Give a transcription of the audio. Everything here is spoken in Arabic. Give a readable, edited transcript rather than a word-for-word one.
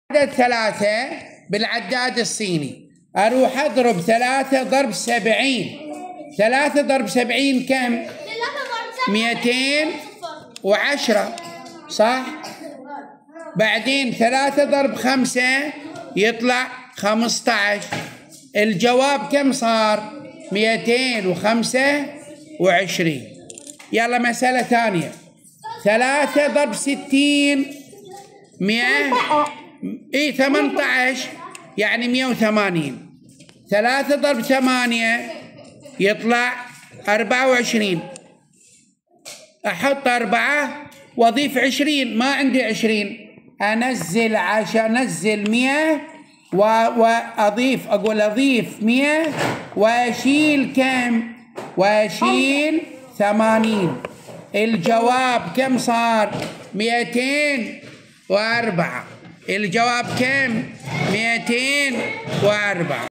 عدد 3 بالعداد الصيني، أروح أضرب 3 ضرب 70. 3 ضرب 70 كم؟ 210 صح؟ بعدين 3 ضرب 5 يطلع 15. الجواب كم صار؟ 225. يلا مسألة ثانية. 3 ضرب 60 18 يعني 180. 3 ضرب 8 يطلع 24. أحط 4 وأضيف 20، ما عندي 20. أنزل 100 وأضيف، أقول أضيف 100 وأشيل كم؟ وأشيل 80. الجواب كم صار؟ 204. الجواب كم؟ 204.